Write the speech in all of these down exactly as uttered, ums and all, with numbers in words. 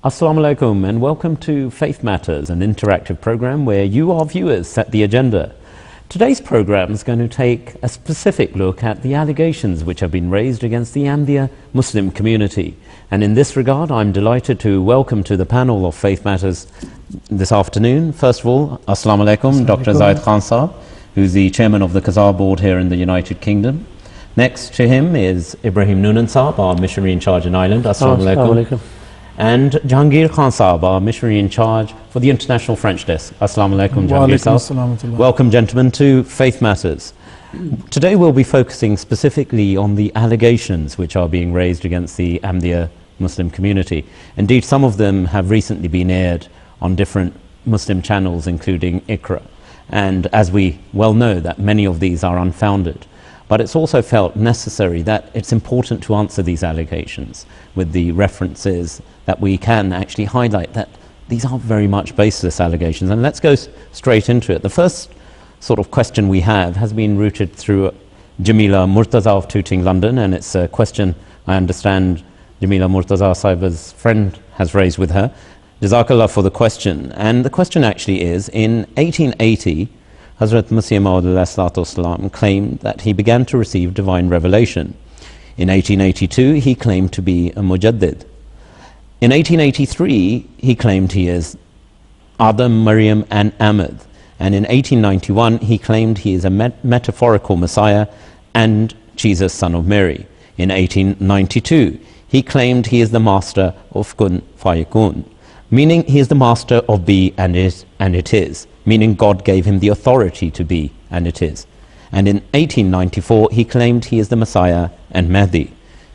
Assalamu alaikum and welcome to Faith Matters, an interactive program where you, our viewers, set the agenda. Today's program is going to take a specific look at the allegations which have been raised against the Ahmadiyya Muslim community. And in this regard, I'm delighted to welcome to the panel of Faith Matters this afternoon. First of all, Assalamu alaikum, Doctor Zaid Khan Saab, who's the chairman of the Qazar board here in the United Kingdom. Next to him is Ibrahim Noonan Saab, our missionary in charge in Ireland. Assalamu alaikum. alaikum. And Jahangir Khan Saab, our missionary in charge for the International French Desk. Assalamu alaikum, Jahangir Saab. Welcome, gentlemen, to Faith Matters. Today we'll be focusing specifically on the allegations which are being raised against the Ahmadiyya Muslim community. Indeed, some of them have recently been aired on different Muslim channels, including Iqra. And as we well know, that many of these are unfounded. But it's also felt necessary that it's important to answer these allegations with the references that we can actually highlight that these are very much baseless allegations. And let's go straight into it. The first sort of question we have has been rooted through Jamila Murtaza of Tooting, London, and it's a question I understand Jamila Murtaza Sahiba's friend has raised with her. Jazakallah for the question. And the question actually is, in eighteen eighty, Hazrat Masih Maud claimed that he began to receive divine revelation. In eighteen eighty-two, he claimed to be a Mujaddid. In eighteen eighty-three, he claimed he is Adam, Maryam and Ahmad. And in eighteen ninety-one, he claimed he is a met metaphorical Messiah and Jesus, son of Mary. In eighteen ninety-two, he claimed he is the master of Kun Fayakun, meaning he is the master of be and is and it is, meaning God gave him the authority to be and it is. And in eighteen ninety-four, he claimed he is the Messiah and Mahdi.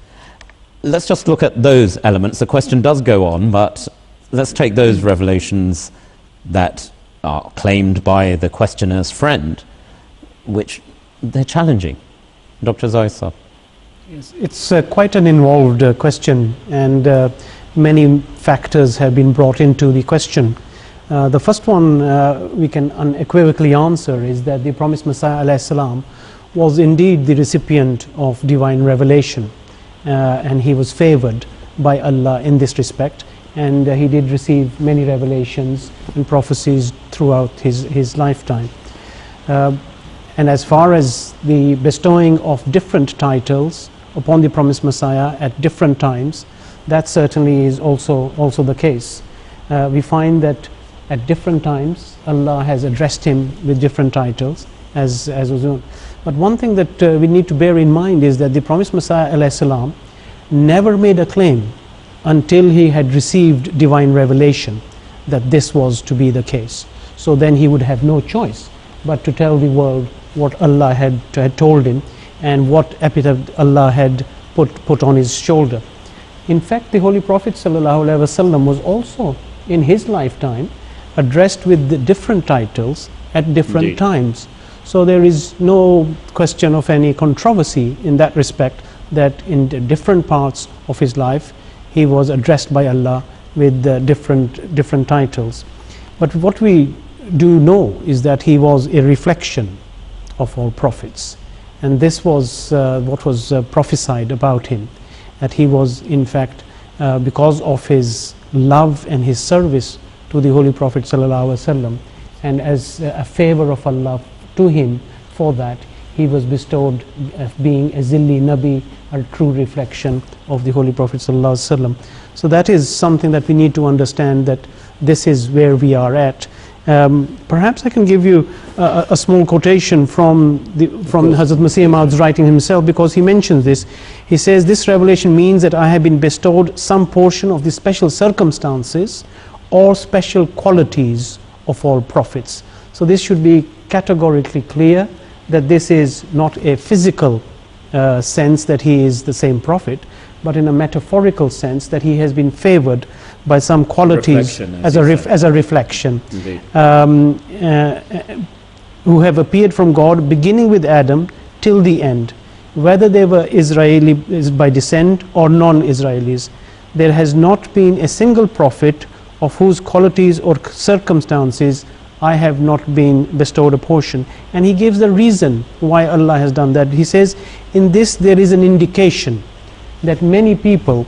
Let's just look at those elements. The question does go on, but let's take those revelations that are claimed by the questioner's friend, which they're challenging. Doctor Zaid. Yes, it's uh, quite an involved uh, question, and uh, many factors have been brought into the question. Uh, the first one uh, we can unequivocally answer is that the promised Messiah alayhi salam was indeed the recipient of divine revelation, uh, and he was favored by Allah in this respect, and uh, he did receive many revelations and prophecies throughout his, his lifetime. Uh, and as far as the bestowing of different titles upon the promised Messiah at different times, that certainly is also, also the case. Uh, we find that at different times Allah has addressed him with different titles, as, as was known. But one thing that uh, we need to bear in mind is that the promised Messiah alayhi salam never made a claim until he had received divine revelation that this was to be the case. So then he would have no choice but to tell the world what Allah had, had told him and what epithet Allah had put, put on his shoulder. In fact, the Holy Prophet ﷺ was also in his lifetime addressed with the different titles at different Indeed. times. So there is no question of any controversy in that respect, that in different parts of his life he was addressed by Allah with uh, different, different titles. But what we do know is that he was a reflection of all prophets, and this was uh, what was uh, prophesied about him, that he was in fact uh, because of his love and his service to the Holy Prophet ﷺ, and as a favor of Allah to him for that, he was bestowed uh, being a Zilli Nabi, a true reflection of the Holy Prophet ﷺ. So that is something that we need to understand, that this is where we are at. Um, perhaps I can give you a, a small quotation from the from Hazrat Masih Maud's writing himself, because he mentions this. He says, "This revelation means that I have been bestowed some portion of the special circumstances or special qualities of all prophets." So this should be categorically clear, that this is not a physical uh, sense that he is the same prophet, but in a metaphorical sense that he has been favored by some qualities as, as, a ref, as a reflection, um, uh, who have appeared from God beginning with Adam till the end, whether they were Israeli by descent or non-Israelis. There has not been a single prophet of whose qualities or circumstances I have not been bestowed a portion. And he gives the reason why Allah has done that. He says, in this there is an indication that many people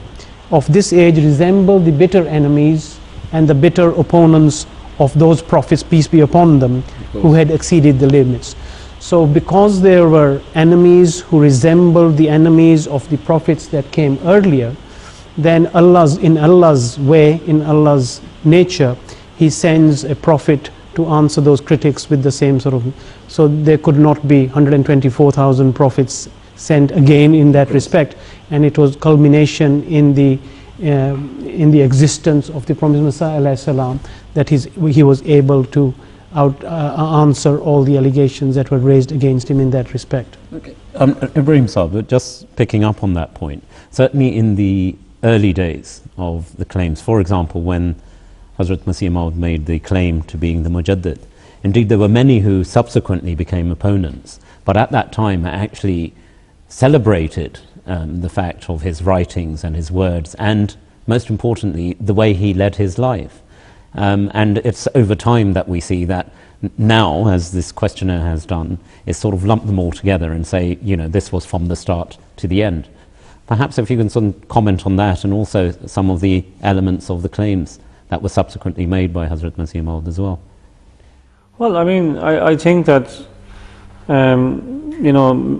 of this age resemble the bitter enemies and the bitter opponents of those prophets, peace be upon them, who had exceeded the limits. So because there were enemies who resembled the enemies of the prophets that came earlier, then Allah's, in Allah's way, in Allah's nature, He sends a prophet to answer those critics with the same sort of, so there could not be one hundred twenty-four thousand prophets sent again in that respect, and it was culmination in the uh, in the existence of the Promised Messiah alayhi salam that he's, he was able to out, uh, answer all the allegations that were raised against him in that respect. Okay. Um, Ibrahim Saab, just picking up on that point, certainly in the early days of the claims, for example, when Hazrat Masih Maud made the claim to being the Mujaddid, indeed there were many who subsequently became opponents, but at that time actually celebrated um, the fact of his writings and his words, and most importantly the way he led his life. Um, and it's over time that we see that now, as this questioner has done, is sort of lump them all together and say, you know, this was from the start to the end. Perhaps if you can sort of comment on that, and also some of the elements of the claims that were subsequently made by Hazrat Masih Maud as well. Well, I mean, I, I think that, um, you know,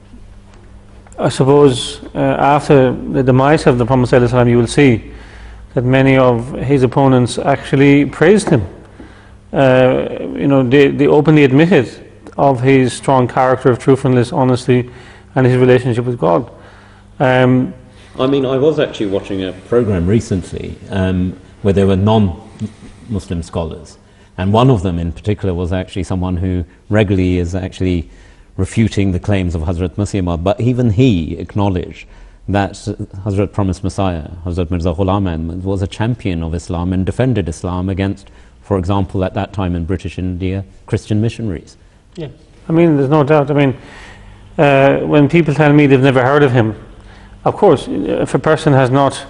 I suppose uh, after the demise of the Prophet ﷺ, you will see that many of his opponents actually praised him. Uh, you know, they, they openly admitted of his strong character of truthfulness, honesty, and his relationship with God. Um, I mean, I was actually watching a program recently um, where there were non-Muslim scholars, and one of them in particular was actually someone who regularly is actually refuting the claims of Hazrat Masih Maud, but even he acknowledged that Hazrat Promised Messiah, Hazrat Mirza Ghulam, was a champion of Islam and defended Islam against, for example, at that time in British India, Christian missionaries. Yeah, I mean, there's no doubt. I mean, uh, when people tell me they've never heard of him, of course, if a person has not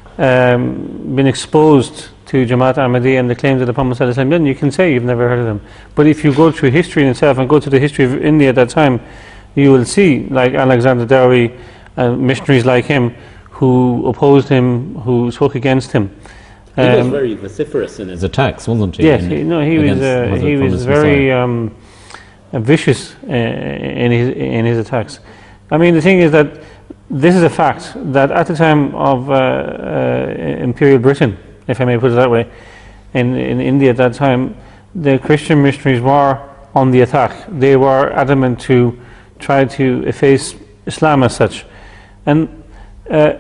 um, been exposed to Jamaat-e-Ahmadiyya and the claims of the Prophet ﷺ, then you can say you've never heard of them. But if you go through history in itself and go to the history of India at that time, you will see, like Alexander Dowie, uh, missionaries like him, who opposed him, who spoke against him. Um, he was um, very vociferous in his attacks, wasn't he? Yes, he, no, he was. Uh, he was very um, vicious uh, in his in his attacks. I mean, the thing is that this is a fact that at the time of uh, uh, Imperial Britain, if I may put it that way, in in India at that time, the Christian missionaries were on the attack. They were adamant to try to efface Islam as such, and. Uh,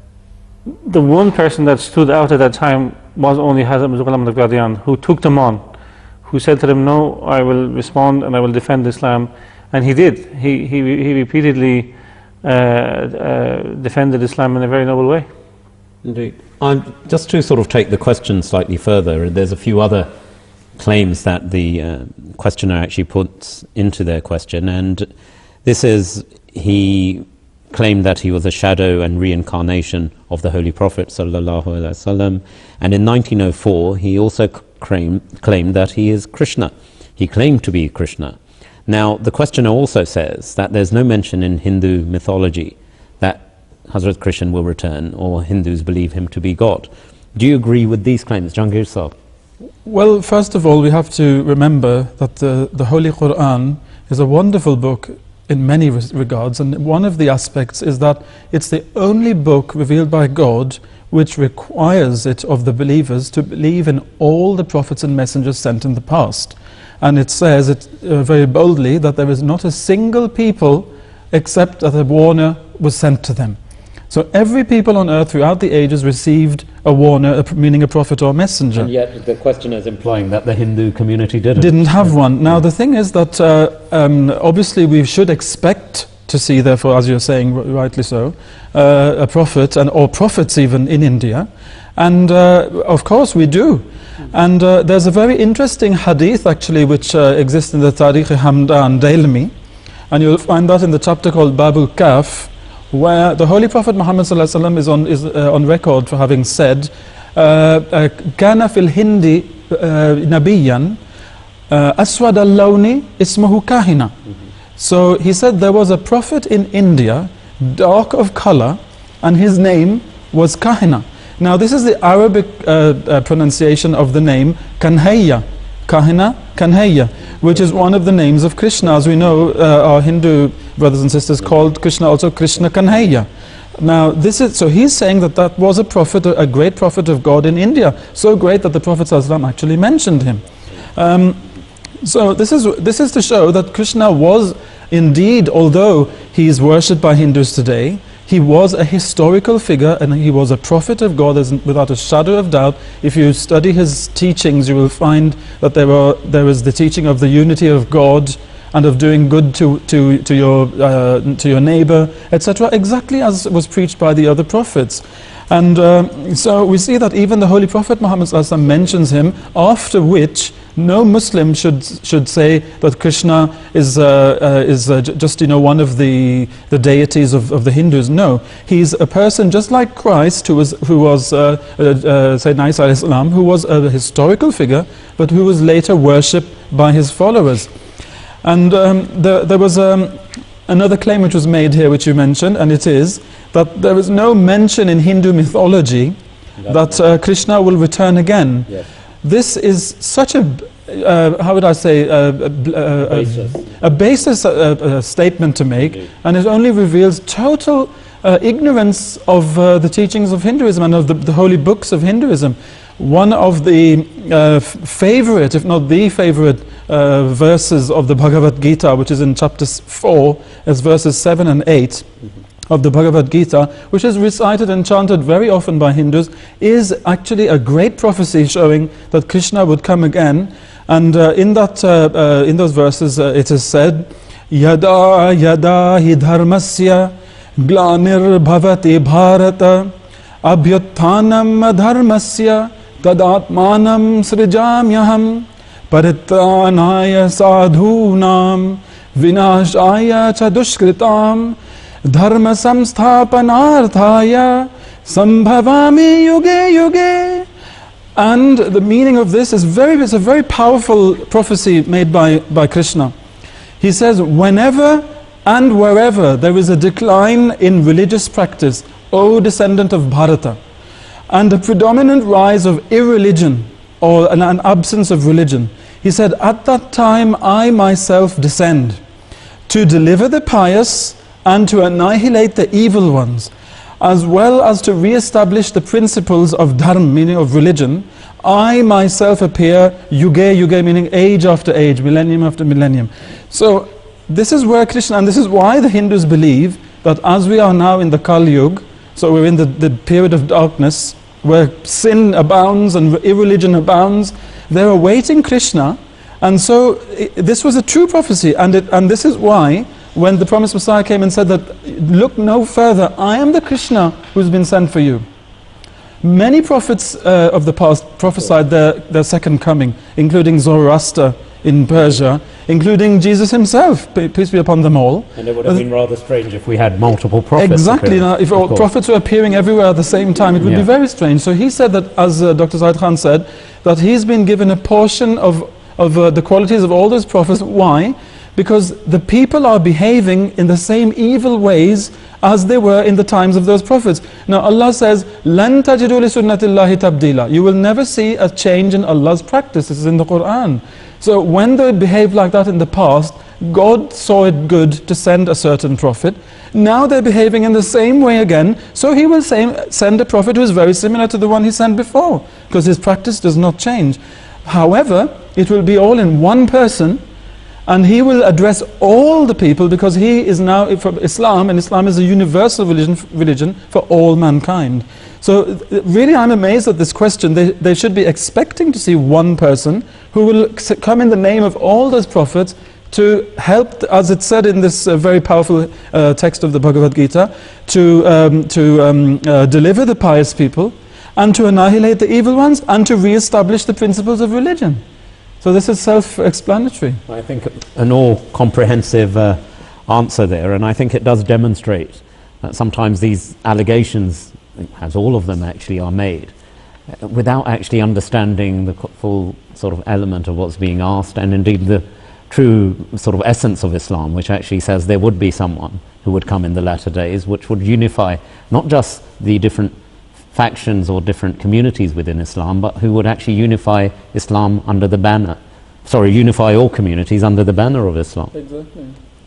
The one person that stood out at that time was only Hazrat Ghulam of Qadiani, who took them on, who said to them, "No, I will respond and I will defend Islam," and he did. He he he repeatedly uh, uh, defended Islam in a very noble way. Indeed. Um, just to sort of take the question slightly further, there's a few other claims that the uh, questioner actually puts into their question, and this is he. claimed that he was a shadow and reincarnation of the Holy Prophet sallallahu alaihi wasallam, and in nineteen oh four he also claimed, claimed that he is Krishna. He claimed to be Krishna. Now the questioner also says that there's no mention in Hindu mythology that Hazrat Krishna will return, or Hindus believe him to be God. Do you agree with these claims, Jangir Saab? Well, first of all, we have to remember that the, the Holy Quran is a wonderful book in many regards, and one of the aspects is that it's the only book revealed by God which requires it of the believers to believe in all the prophets and messengers sent in the past. And it says it uh, very boldly that there is not a single people except that a warner was sent to them. So every people on earth throughout the ages received a warner, a, meaning a prophet or messenger. And yet the question is implying that the Hindu community didn't. Didn't have one. Now the thing is that uh, um, obviously we should expect to see, therefore, as you're saying rightly so, uh, a prophet, and or prophets even in India. And uh, of course we do. And uh, there's a very interesting hadith actually which uh, exists in the Tarikh-e-Hamdan Dailmi, and you'll find that in the chapter called Babul Kaf, where the Holy Prophet Muhammad sallallahu alaihi wasallam is on is uh, on record for having said, "Kana fil Hindi nabiyan aswad al-lawni ismuhu kahina." So he said there was a prophet in India, dark of color, and his name was Kahina. Now this is the Arabic uh, uh, pronunciation of the name Kanhaiya. Kahina, Kanhaiya, which is one of the names of Krishna. As we know, uh, our Hindu brothers and sisters called Krishna also Krishna Kanhaiya. Now this is, so he's saying that that was a prophet, a great prophet of God in India, so great that the Prophet ﷺ actually mentioned him. Um, so this is, this is to show that Krishna was indeed, although he is worshipped by Hindus today, he was a historical figure and he was a prophet of God, without a shadow of doubt. If you study his teachings, you will find that there, are, there is the teaching of the unity of God and of doing good to, to, to, your, uh, to your neighbor, et cetera, exactly as was preached by the other prophets. And uh, so we see that even the Holy Prophet Muhammad sallallahu alaihi wasallam mentions him, after which no Muslim should should say that Krishna is uh, uh, is uh, just, you know, one of the the deities of, of the Hindus. No, he's a person just like Christ, who was who was uh, uh, uh, Sayyidina Isa alayhi salam, who was a historical figure, but who was later worshipped by his followers. And um, the, there was um, another claim which was made here, which you mentioned, and it is that there is no mention in Hindu mythology that uh, Krishna will return again. Yes. This is such a, uh, how would I say, uh, a, a, a, a basis uh, a statement to make, Indeed. And it only reveals total uh, ignorance of uh, the teachings of Hinduism and of the, the holy books of Hinduism. One of the uh, favorite, if not the favorite, uh, verses of the Bhagavad Gita, which is in chapter four, as verses seven and eight mm-hmm. of the Bhagavad Gita, which is recited and chanted very often by Hindus, is actually a great prophecy showing that Krishna would come again. And uh, in that, uh, uh, in those verses, uh, it is said, "Yada yada hi dharmasya glanir bhavati bharata abhyuthanam dharmasya tadatmanam srijamyaham paritranaya sadhunam vinashaya cha dushkritam dharma samsthapanarthaya sambhavami yuge yuge." And the meaning of this is very, it's a very powerful prophecy made by, by Krishna. He says, whenever and wherever there is a decline in religious practice, O descendant of Bharata, and a predominant rise of irreligion, or an, an absence of religion, he said, at that time I myself descend to deliver the pious and to annihilate the evil ones, as well as to re-establish the principles of dharma, meaning of religion. I myself appear, yuge yuge, meaning age after age, millennium after millennium. So this is where Krishna, and this is why the Hindus believe that as we are now in the Kali Yuga, so we're in the, the period of darkness, where sin abounds and irreligion abounds, they're awaiting Krishna. And so it, this was a true prophecy, and, it, and this is why when the promised Messiah came and said that, look no further, I am the Krishna who's been sent for you. Many prophets uh, of the past prophesied their, their second coming, including Zoroaster in Persia, including Jesus himself, peace be upon them all. And it would have been rather strange if we had multiple prophets. Exactly, now, if all prophets were appearing everywhere at the same time, it would yeah. be very strange. So he said that, as uh, Doctor Zaid Khan said, that he's been given a portion of, of uh, the qualities of all those prophets. Why? Because the people are behaving in the same evil ways as they were in the times of those prophets. Now Allah says, "Lan tajidu li sunnatillahi tabdila." You will never see a change in Allah's practice. This is in the Quran. So when they behaved like that in the past, God saw it good to send a certain prophet. Now they're behaving in the same way again, so He will same, send a prophet who is very similar to the one He sent before, because His practice does not change. However, it will be all in one person, and He will address all the people, because He is now from Islam, and Islam is a universal religion, religion for all mankind. So really I'm amazed at this question. They, they should be expecting to see one person who will come in the name of all those prophets to help, as it said in this uh, very powerful uh, text of the Bhagavad Gita, to, um, to um, uh, deliver the pious people, and to annihilate the evil ones, and to re-establish the principles of religion. So this is self-explanatory. I think an all-comprehensive uh, answer there, and I think it does demonstrate that sometimes these allegations, as all of them actually, are made uh, without actually understanding the full sort of element of what's being asked, and indeed the true sort of essence of Islam, which actually says there would be someone who would come in the latter days, which would unify not just the different factions or different communities within Islam, but who would actually unify Islam under the banner, sorry, unify all communities under the banner of Islam. Exactly.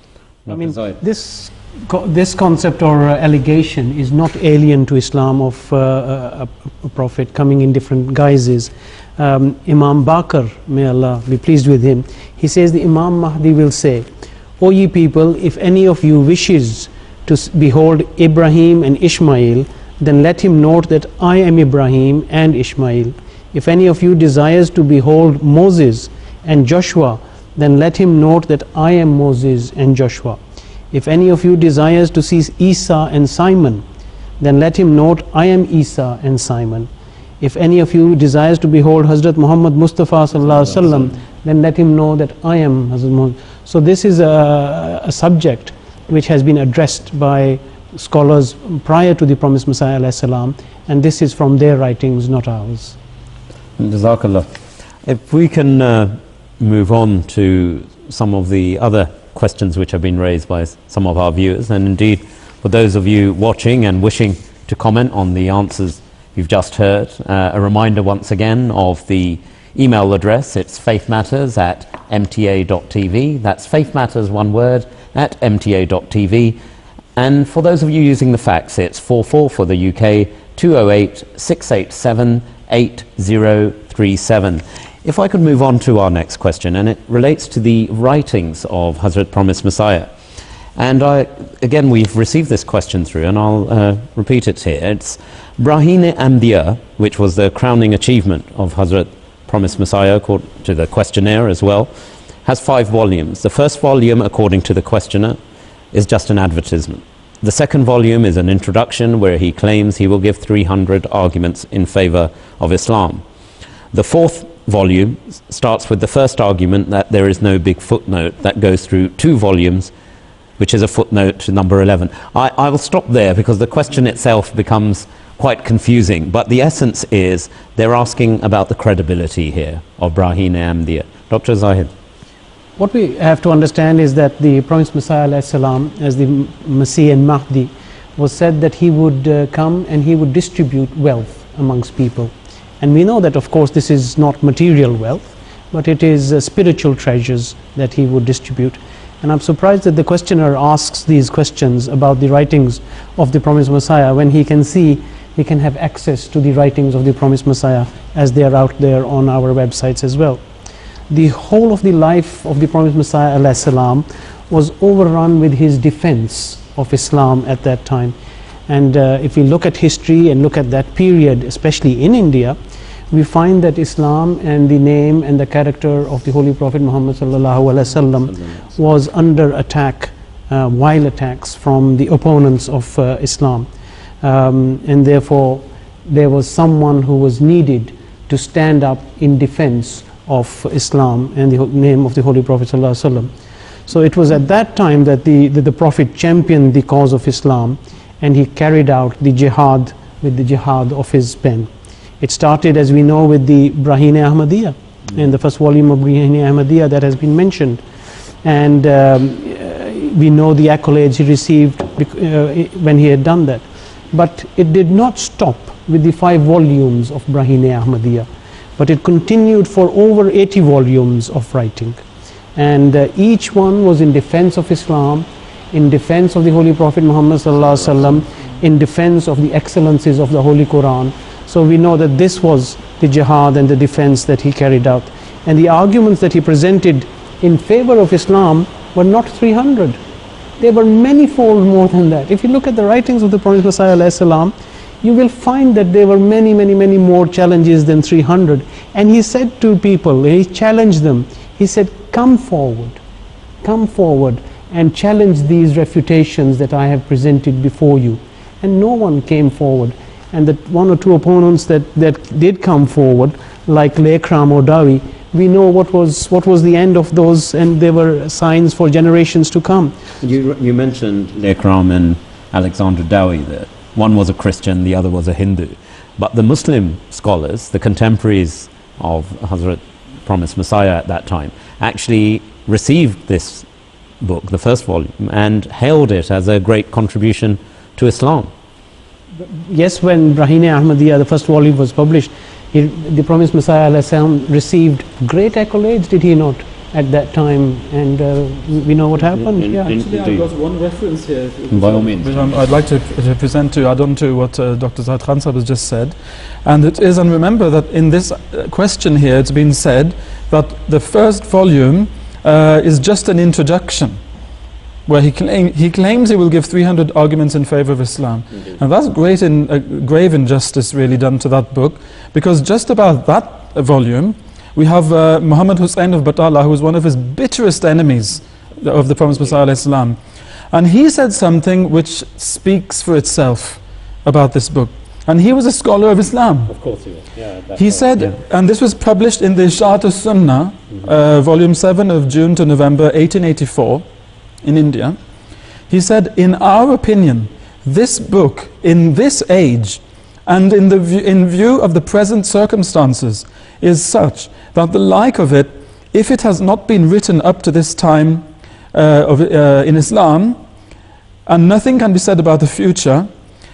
I mean, this, co this concept or uh, allegation is not alien to Islam of uh, a, a prophet coming in different guises. Um, Imam Baqir, may Allah be pleased with him, he says the Imam Mahdi will say, O ye people, if any of you wishes to behold Ibrahim and Ishmael, then let him note that I am Ibrahim and Ishmael. If any of you desires to behold Moses and Joshua, then let him note that I am Moses and Joshua. If any of you desires to see Isa and Simon, then let him note I am Isa and Simon. If any of you desires to behold Hazrat Muhammad Mustafa sallallahu alaihi wasallam, then let him know that I am Hazrat Muhammad. So this is a, a subject which has been addressed by scholars prior to the promised Messiah alayhi salam, and this is from their writings, not ours. Jazakallah. If we can uh, move on to some of the other questions which have been raised by some of our viewers, and indeed for those of you watching and wishing to comment on the answers you've just heard, uh, a reminder once again of the email address. It's faithmatters at m t a dot t v. That's faithmatters, one word, at m t a dot t v. And for those of you using the fax, it's four four for the U K, two oh eight, six eight seven, eight oh three seven. If I could move on to our next question, and it relates to the writings of Hazrat Promised Messiah. And I, again, we've received this question through, and I'll uh, repeat it here. It's Braheen-e-Ahmadiyya, which was the crowning achievement of Hazrat Promised Messiah, according to the questionnaire as well, has five volumes. The first volume, according to the questioner, is just an advertisement. The second volume is an introduction where he claims he will give three hundred arguments in favor of Islam. The fourth volume starts with the first argument that there is no big footnote that goes through two volumes, which is a footnote to number eleven. I, I will stop there because the question itself becomes quite confusing, but the essence is they're asking about the credibility here of Braheen-e-Ahmadiyya. Doctor Zahid. What we have to understand is that the promised Messiah alayhi salam, as the Masih and Mahdi, was said that he would uh, come and he would distribute wealth amongst people. And we know that, of course, this is not material wealth, but it is uh, spiritual treasures that he would distribute. And I'm surprised that the questioner asks these questions about the writings of the promised Messiah when he can see, he can have access to the writings of the promised Messiah as they are out there on our websites as well. The whole of the life of the promised Messiah alayhi salam was overrun with his defense of Islam at that time. And uh, if we look at history and look at that period, especially in India, we find that Islam and the name and the character of the Holy Prophet Muhammad sallallahu alaihi wasallam was under attack, uh, wild attacks from the opponents of uh, Islam. Um, and therefore, there was someone who was needed to stand up in defense of Islam and the name of the Holy Prophet sallallahu alaihi wasallam. So it was at that time that the, that the Prophet championed the cause of Islam, and he carried out the jihad with the jihad of his pen. It started, as we know, with the Braheen-e-Ahmadiyya, mm. in the first volume of Braheen-e-Ahmadiyya that has been mentioned. And um, we know the accolades he received uh, when he had done that. But it did not stop with the five volumes of Braheen-e-Ahmadiyya, but it continued for over eighty volumes of writing. And uh, each one was in defense of Islam, in defense of the Holy Prophet Muhammad sallallahu alaihi wasallam, in defense of the excellencies of the Holy Quran. So we know that this was the jihad and the defense that he carried out. And the arguments that he presented in favor of Islam were not three hundred. They were many-fold more than that. If you look at the writings of the Promised Messiah alayhi salam, you will find that there were many, many, many more challenges than three hundred. And he said to people, he challenged them, he said, come forward, come forward and challenge these refutations that I have presented before you. And no one came forward. And that one or two opponents that, that did come forward, like Lekram or Dawi, we know what was what was the end of those, and there were signs for generations to come. You, you mentioned Lekram and Alexander Dawi, that one was a Christian, the other was a Hindu. But the Muslim scholars, the contemporaries of Hazrat Promised Messiah at that time, actually received this book, the first volume, and hailed it as a great contribution to Islam. yes, when Braheen-e-Ahmadiyya, the first volume, was published, he, the Promised Messiah alayhi salam, received great accolades, did he not, at that time? And uh, we know what happened. In, in, yeah. Actually, I've got one reference here. By all means. Which I'd like to, to present to add on to what uh, Doctor Zahid Khan Sahib has just said. And it is, and remember that in this uh, question here, it's been said that the first volume uh, is just an introduction, where he, claim, he claims he will give three hundred arguments in favor of Islam. Indeed. And that's great in, uh, grave injustice really done to that book, because just about that uh, volume, we have uh, Muhammad Hussain of Batala, who was one of his bitterest enemies of the Promised Messiah alayhi salam. And he said something which speaks for itself about this book. And he was a scholar of Islam. Of course he was. Yeah, he said, yeah. And this was published in the Isharat al-Sunnah, mm-hmm. uh, volume seven of June to November eighteen eighty-four, in India. He said, in our opinion, this book, in this age, and in, the view, in view of the present circumstances, is such that the like of it, if it has not been written up to this time uh, of, uh, in Islam, and nothing can be said about the future,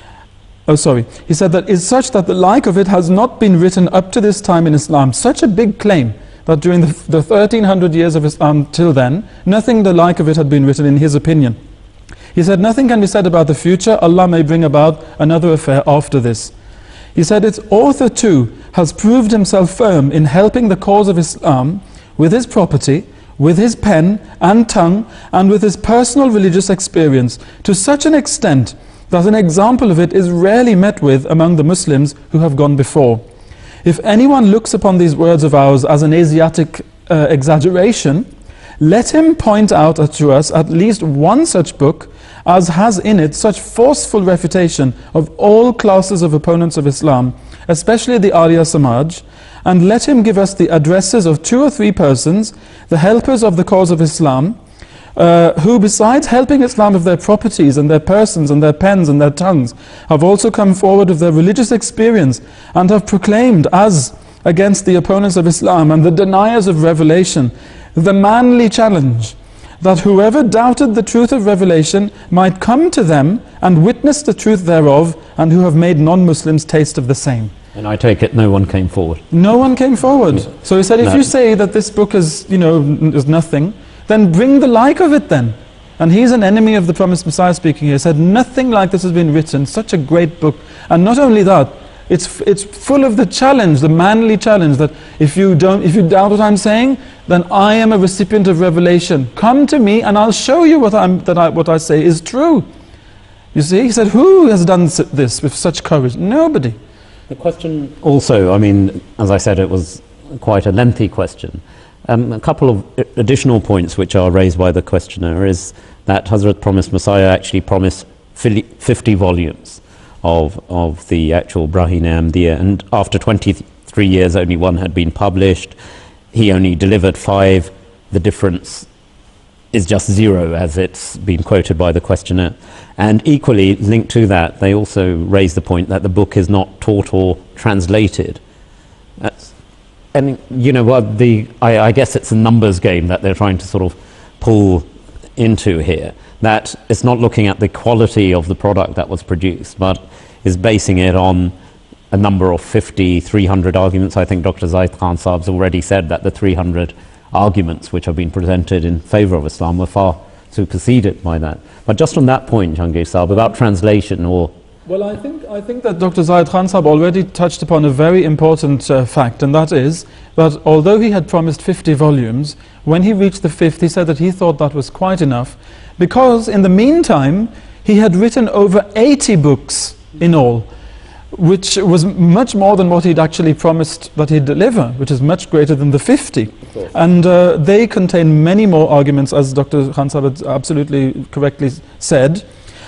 oh sorry, he said that is such that the like of it has not been written up to this time in Islam. Such a big claim that during the, the thirteen hundred years of Islam till then, nothing the like of it had been written in his opinion. He said nothing can be said about the future, Allah may bring about another affair after this. He said its author too has proved himself firm in helping the cause of Islam with his property, with his pen and tongue, and with his personal religious experience to such an extent that an example of it is rarely met with among the Muslims who have gone before. If anyone looks upon these words of ours as an Asiatic uh, exaggeration, let him point out to us at least one such book as has in it such forceful refutation of all classes of opponents of Islam, especially the Arya Samaj, and let him give us the addresses of two or three persons, the helpers of the cause of Islam, uh, who besides helping Islam of their properties and their persons and their pens and their tongues, have also come forward of their religious experience and have proclaimed as against the opponents of Islam and the deniers of revelation, the manly challenge that whoever doubted the truth of revelation might come to them and witness the truth thereof, and who have made non-Muslims taste of the same. And I take it no one came forward. No one came forward. Yeah. So he said, if no. you say that this book is, you know, is nothing, then bring the like of it then. And he's an enemy of the Promised Messiah speaking here. He said, nothing like this has been written, such a great book. And not only that, It's, it's full of the challenge, the manly challenge, that if you don't, if you doubt what I'm saying, then I am a recipient of revelation. Come to me and I'll show you what, I'm, that I, what I say is true. You see, he said, who has done this with such courage? Nobody. The question also, I mean, as I said, it was quite a lengthy question. Um, a couple of additional points which are raised by the questioner is that Hazrat Promised Messiah actually promised fifty volumes. Of, of the actual Braheen-e-Ahmadiyya, and after twenty-three years only one had been published. He only delivered five. The difference is just zero, as it's been quoted by the questioner. And equally linked to that, they also raise the point that the book is not taught or translated. That's, and you know what, the I, I guess it's a numbers game that they're trying to sort of pull into here, that it's not looking at the quality of the product that was produced, but is basing it on a number of fifty, three hundred arguments. I think Doctor Zahid Khan Sahib's already said that the three hundred arguments which have been presented in favor of Islam were far superseded by that. But just on that point, Jahangir Sahib, about translation or... Well, I think, I think that Doctor Zahid Khan Sahib already touched upon a very important uh, fact, and that is that although he had promised fifty volumes, when he reached the fifth, he said that he thought that was quite enough, because in the meantime, he had written over eighty books in all, which was much more than what he'd actually promised that he'd deliver, which is much greater than the fifty. And uh, they contain many more arguments, as Doctor Khan Sahib had absolutely correctly said.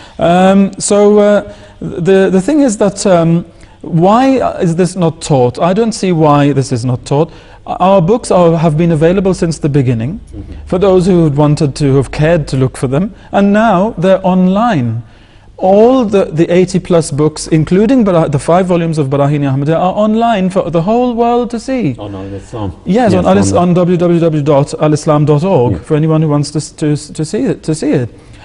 Um, so uh, the, the thing is that um, why is this not taught? I don't see why this is not taught. Our books are, have been available since the beginning, mm-hmm. for those who wanted to, have cared to look for them, and now they're online. All the, the eighty plus books, including the five volumes of Braheen-e-Ahmadiyya, are online for the whole world to see. On Al-Islam. Yes, yes, on, on, on w w w dot al islam dot org, yeah. for anyone who wants to, to, to, see it, to see it.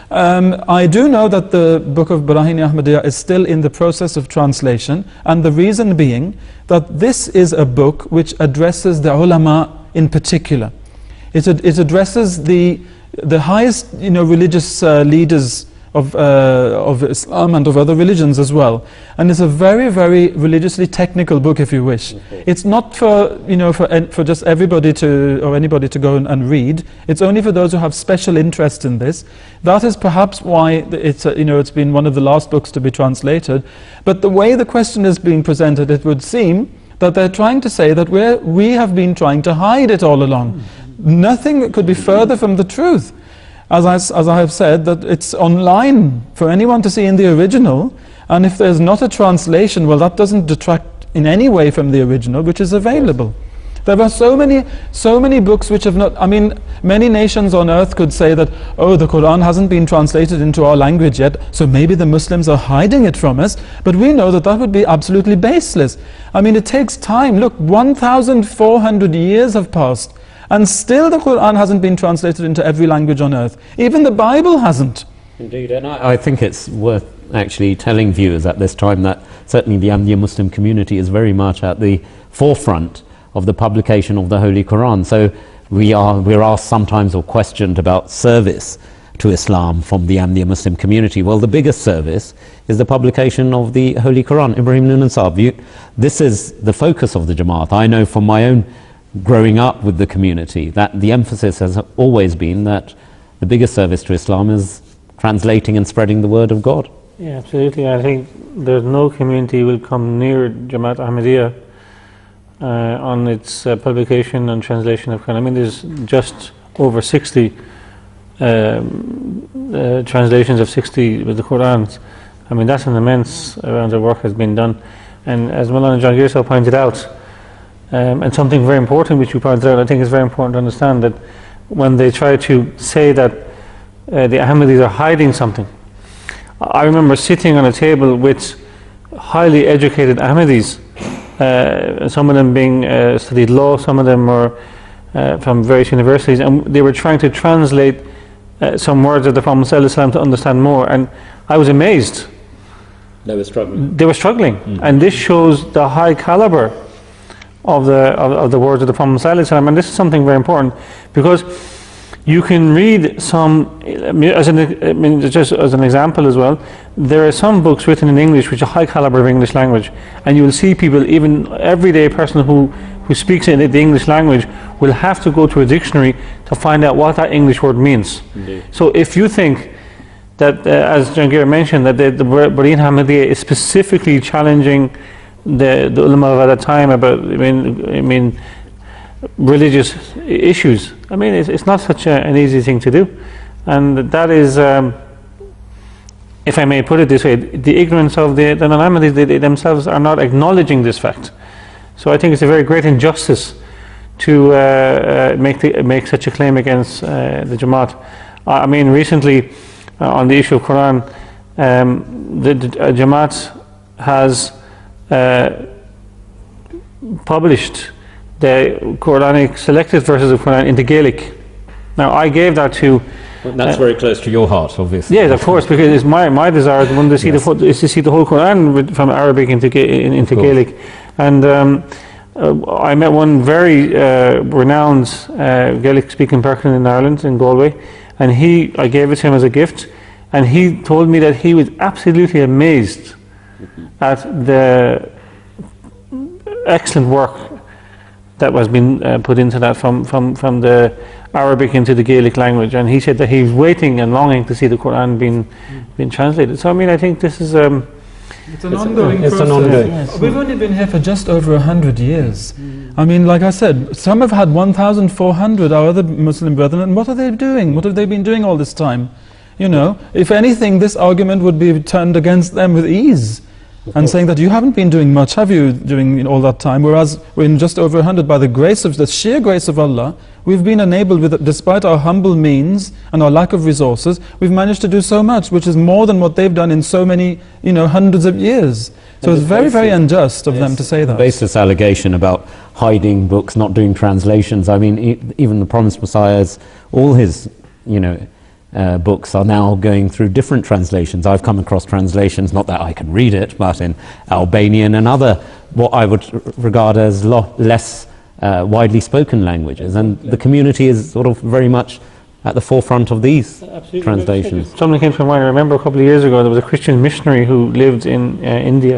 Um, I do know that the book of Braheen-i-Ahmadiyya is still in the process of translation, and the reason being that this is a book which addresses the ulama in particular. It, ad it addresses the, the highest you know, religious uh, leaders of, uh, of Islam and of other religions as well. And it's a very, very religiously technical book, if you wish. Okay. It's not for, you know, for, for just everybody to, or anybody to go and, and read. It's only for those who have special interest in this. That is perhaps why it's, uh, you know, it's been one of the last books to be translated. But the way the question is being presented, it would seem that they're trying to say that we're, we have been trying to hide it all along. Mm-hmm. Nothing could be further from the truth. As I, as I have said, that it's online for anyone to see in the original, and if there's not a translation, well, that doesn't detract in any way from the original, which is available. There are so many, so many books which have not, I mean, many nations on earth could say that, oh, the Quran hasn't been translated into our language yet, so maybe the Muslims are hiding it from us, but we know that that would be absolutely baseless. I mean, it takes time. Look, one thousand four hundred years have passed, and still the Quran hasn't been translated into every language on earth. Even the Bible hasn't. Indeed, and I, I think it's worth actually telling viewers at this time that certainly the Ahmadiyya Muslim community is very much at the forefront of the publication of the Holy Quran. So we are we're asked sometimes or questioned about service to Islam from the Ahmadiyya Muslim community. Well, the biggest service is the publication of the Holy Quran. Ibrahim Nunan Saab, you, this is the focus of the Jamaat. I know from my own growing up with the community that the emphasis has always been that the biggest service to Islam is translating and spreading the word of God. Yeah, absolutely. I think there's no community will come near Jamaat Ahmadiyya uh, on its uh, publication and translation of Quran. I mean, there's just over sixty um, uh, translations of sixty with the Qurans. I mean, that's an immense amount of work has been done. And as Maulana Jahangir Sahib pointed out, Um, and something very important which you pointed out, I think it's very important to understand that when they try to say that uh, the Ahmadis are hiding something. I remember sitting on a table with highly educated Ahmadis, uh, some of them being uh, studied law, some of them were uh, from various universities, and they were trying to translate uh, some words of the Prophet ﷺ to understand more, and I was amazed. They were struggling. They were struggling, mm. and this shows the high caliber of the of, of the words of the Prophet ﷺ, and this is something very important because you can read some, as an, I mean, just as an example as well, there are some books written in English which are high caliber of English language, and you will see people, even everyday person who who speaks in the English language will have to go to a dictionary to find out what that English word means. Indeed. So if you think that, uh, as Jahangir mentioned, that the, the Braheen-e-Ahmadiyya is specifically challenging The, the ulama of at that time about, I mean, I mean, religious issues. I mean, it's, it's not such a, an easy thing to do, and that is, um, if I may put it this way, the ignorance of the, the non-Ahmadis, they, they themselves are not acknowledging this fact. So I think it's a very great injustice to uh, uh, make the, make such a claim against uh, the Jamaat. I mean, recently uh, on the issue of Quran, um, the, the uh, Jamaat has Uh, published the Quranic selected verses of Quran into Gaelic. Now I gave that to. Well, that's uh, very close to your heart, obviously. Yes, of course, because it's my my desire one to see yes. the is to see the whole Quran from Arabic into into Gaelic, and um, uh, I met one very uh, renowned uh, Gaelic-speaking person in Ireland, in Galway, and he I gave it to him as a gift, and he told me that he was absolutely amazed at the excellent work that was being uh, put into that from, from, from the Arabic into the Gaelic language, and he said that he's waiting and longing to see the Quran being mm. being translated. So I mean, I think this is um, it's an it's ongoing a, it's process. An ongoing. Yes. We've only been here for just over a hundred years. Mm. I mean, like I said, some have had one thousand four hundred, our other Muslim brethren, and what are they doing? What have they been doing all this time? You know, if anything, this argument would be turned against them with ease. And saying that you haven't been doing much, have you, during you know, all that time? Whereas we're in just over a hundred, by the grace of the sheer grace of Allah, we've been enabled, with, despite our humble means and our lack of resources, we've managed to do so much, which is more than what they've done in so many, you know, hundreds of years. So and it's very, very unjust of them to say that. The baseless allegation about hiding books, not doing translations. I mean, e even the promised Messiah's, all his, you know, uh, books are now going through different translations. I've come across translations, not that I can read it, but in Albanian and other, what I would regard as lo less uh, widely spoken languages. And the community is sort of very much at the forefront of these Absolutely. translations. Something came to mind. I remember a couple of years ago there was a Christian missionary who lived in uh, India,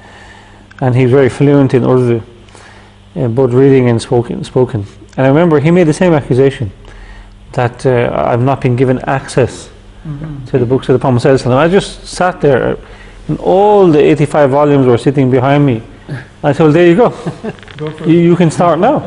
and he was very fluent in Urdu, uh, both reading and spoken, spoken. And I remember he made the same accusation, that uh, I've not been given access mm-hmm. to the books of the Prophet ﷺ. I just sat there, and all the eighty-five volumes were sitting behind me. I said, well, there you go. go you, you can start now.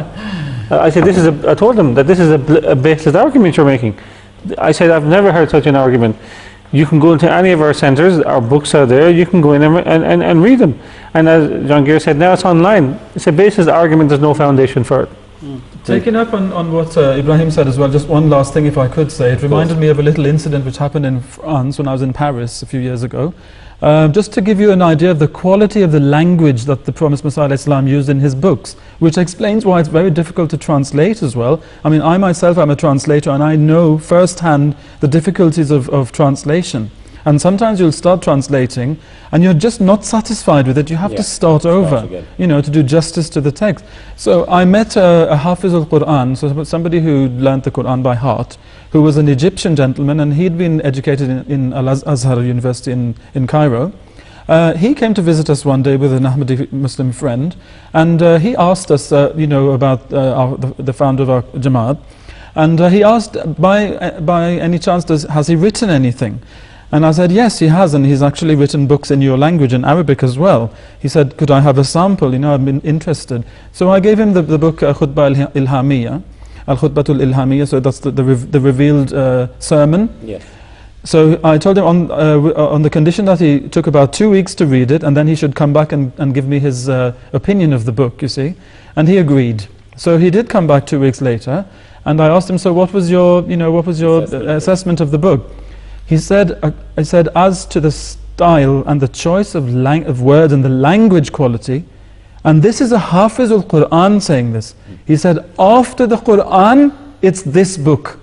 I said, this is a, I told them that this is a, a baseless argument you're making. I said, I've never heard such an argument. You can go into any of our centres, our books are there, you can go in and, and, and read them. And as John Gear said, now it's online. It's a baseless argument, there's no foundation for it. Mm. Taking up on, on what uh, Ibrahim said as well, just one last thing if I could say. It reminded me of a little incident which happened in France when I was in Paris a few years ago. Uh, just to give you an idea of the quality of the language that the Promised Messiah Islam used in his books, which explains why it's very difficult to translate as well. I mean, I myself am a translator and I know firsthand the difficulties of, of translation. And sometimes you'll start translating and you're just not satisfied with it. You have yeah, to start over, start you know, to do justice to the text. So I met a, a Hafiz al-Quran, so somebody who learnt the Quran by heart, who was an Egyptian gentleman, and he'd been educated in, in Al-Azhar University in, in Cairo. Uh, he came to visit us one day with an Ahmadiyya Muslim friend, and uh, he asked us, uh, you know, about uh, our, the, the founder of our Jamaat, and uh, he asked, by, uh, by any chance, does, has he written anything? And I said, yes, he has, and he's actually written books in your language, in Arabic as well. He said, could I have a sample? You know, I've been interested. So I gave him the, the book, uh, Al-Ilhamiyya, Al-Khutbatul Ilhamiyya, so that's the, the, rev the revealed uh, sermon. Yes. So I told him on, uh, on the condition that he took about two weeks to read it, and then he should come back and, and give me his uh, opinion of the book, you see. And he agreed. So he did come back two weeks later, and I asked him, so what was your, you know, what was your assessment, uh, assessment of the book? He said, uh, I said, as to the style and the choice of, lang of words and the language quality, and this is a Hafiz al-Quran saying this. He said, after the Quran, it's this book.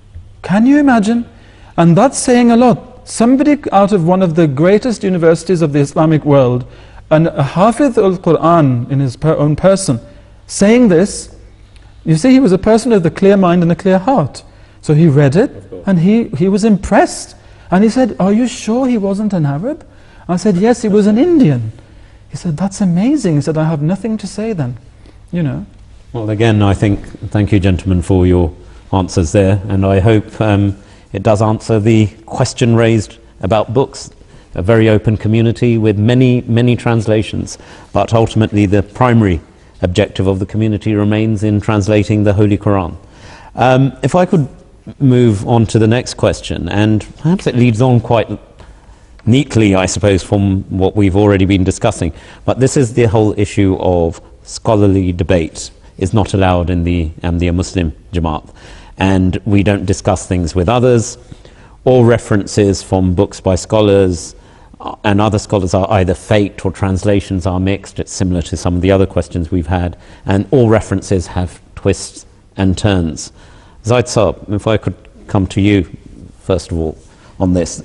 Can you imagine? And that's saying a lot. Somebody out of one of the greatest universities of the Islamic world, and a Hafiz al-Quran in his per own person, saying this, you see, he was a person with a clear mind and a clear heart. So he read it, and he, he was impressed. And he said, are you sure he wasn't an Arab? I said, yes, he was an Indian. He said, that's amazing. He said, I have nothing to say then, you know. Well, again, I think, thank you, gentlemen, for your answers there. And I hope um, it does answer the question raised about books. A very open community with many, many translations. But ultimately, the primary objective of the community remains in translating the Holy Quran. Um, if I could move on to the next question, and perhaps it leads on quite neatly, I suppose, from what we've already been discussing, but this is the whole issue of scholarly debate is not allowed in the Ahmadiyya Muslim Jamaat, and we don't discuss things with others. All references from books by scholars and other scholars are either faked or translations are mixed. It's similar to some of the other questions we've had, and all references have twists and turns. Zaid Saab, if I could come to you first of all on this.